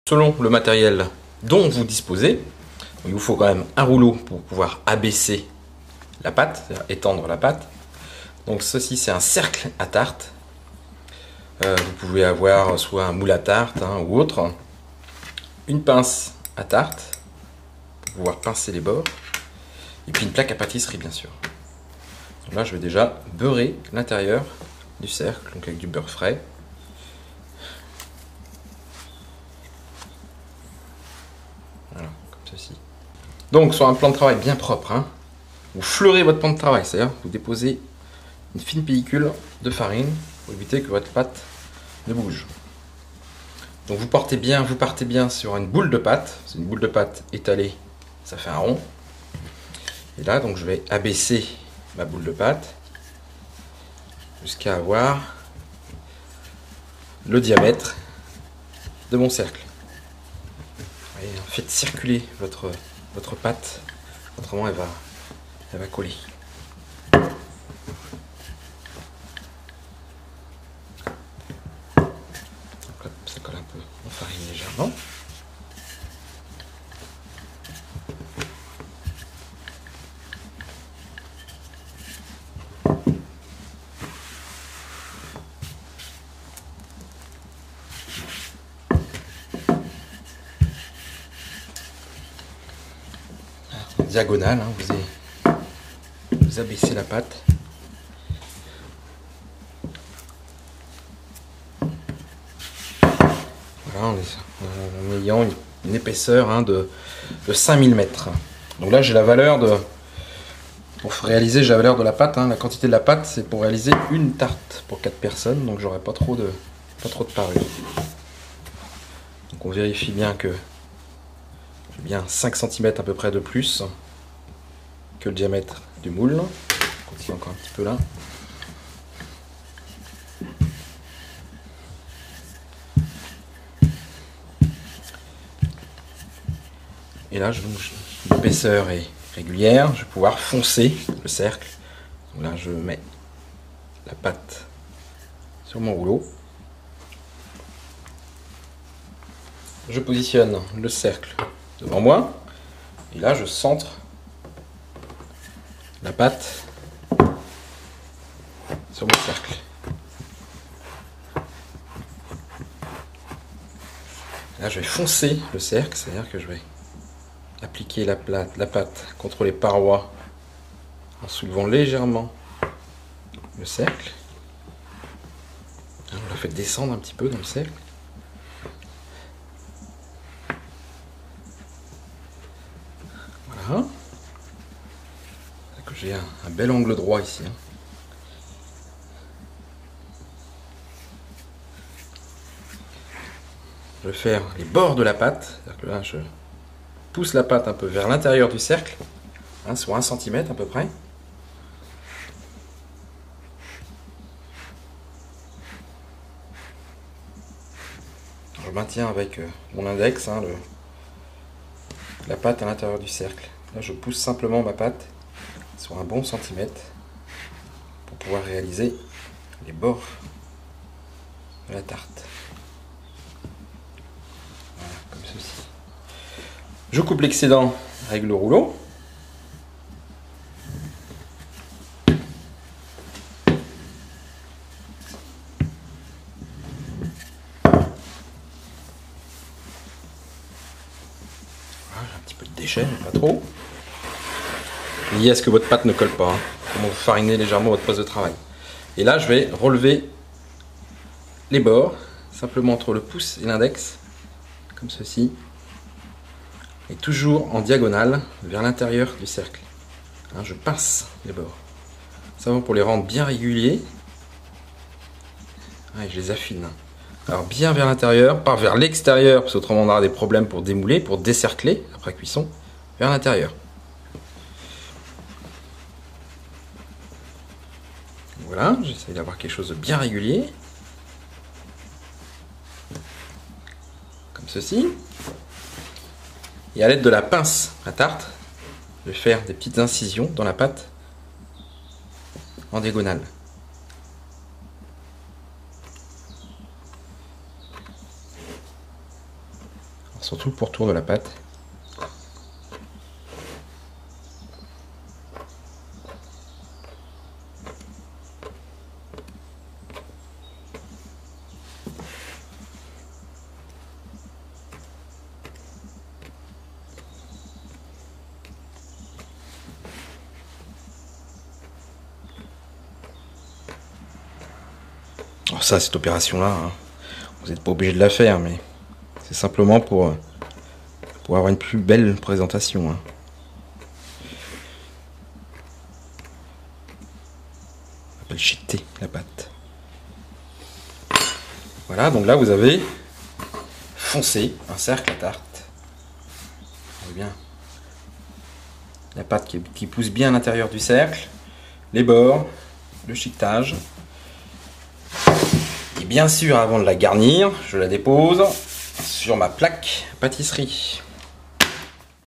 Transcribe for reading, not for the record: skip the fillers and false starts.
Selon le matériel dont vous disposez, il vous faut quand même un rouleau pour pouvoir abaisser la pâte, c'est-à-dire étendre la pâte. Donc ceci c'est un cercle à tarte. Vous pouvez avoir soit un moule à tarte ou autre. Une pince à tarte pour pouvoir pincer les bords. Et puis une plaque à pâtisserie bien sûr. Donc là je vais déjà beurrer l'intérieur du cercle, donc avec du beurre frais. Voilà, comme ceci. Donc sur un plan de travail bien propre, vous fleurez votre plan de travail, c'est-à-dire vous déposez une fine pellicule de farine pour éviter que votre pâte ne bouge. Donc vous partez bien sur une boule de pâte, c'est une boule de pâte étalée, ça fait un rond. Et là donc je vais abaisser ma boule de pâte jusqu'à avoir le diamètre de mon cercle. Et faites circuler votre pâte, autrement elle va coller. Donc là, ça colle un peu, on farine légèrement. Diagonale, vous abaissez la pâte. Voilà, en ayant une épaisseur de 5 mm. Donc là j'ai la valeur pour réaliser, j'ai la valeur de la pâte, la quantité de la pâte c'est pour réaliser une tarte pour 4 personnes, donc j'aurai pas trop de parure. Donc on vérifie bien que j'ai bien 5 cm à peu près de plus que le diamètre du moule. On continue encore un petit peu là. Et là, l'épaisseur est régulière, je vais pouvoir foncer le cercle. Donc là, je mets la pâte sur mon rouleau. Je positionne le cercle devant moi. Et là, je centre la pâte sur mon cercle. Là, je vais foncer le cercle, c'est-à-dire que je vais appliquer la pâte contre les parois en soulevant légèrement le cercle. On la fait descendre un petit peu dans le cercle. Voilà. J'ai un bel angle droit ici. Je vais faire les bords de la pâte. C'est-à-dire que là, je pousse la pâte un peu vers l'intérieur du cercle, sur 1 cm à peu près. Je maintiens avec mon index la pâte à l'intérieur du cercle. Là, je pousse simplement ma pâte sur un bon centimètre pour pouvoir réaliser les bords de la tarte. Voilà, comme ceci. Je coupe l'excédent avec le rouleau. Voilà, j'ai un petit peu de déchets, mais pas trop. Lié à ce que votre pâte ne colle pas. Comment vous farinez légèrement votre poste de travail. Et là, je vais relever les bords, simplement entre le pouce et l'index, comme ceci. Et toujours en diagonale vers l'intérieur du cercle. Je pince les bords. Ça va pour les rendre bien réguliers. Et je les affine. Alors bien vers l'intérieur, pas vers l'extérieur, parce qu'autrement on aura des problèmes pour démouler, pour décercler après cuisson, vers l'intérieur. Voilà, j'essaie d'avoir quelque chose de bien régulier. Comme ceci. Et à l'aide de la pince à tarte, je vais faire des petites incisions dans la pâte en diagonale. sur tout le pourtour de la pâte. Alors ça, cette opération-là, hein, vous n'êtes pas obligé de la faire, mais c'est simplement pour avoir une plus belle présentation. Hein. On appelle chiqueter la pâte. Voilà, donc là vous avez foncé un cercle à tarte. On voit bien la pâte qui pousse bien à l'intérieur du cercle, les bords, le chiquetage. Et bien sûr, avant de la garnir, je la dépose sur ma plaque pâtisserie.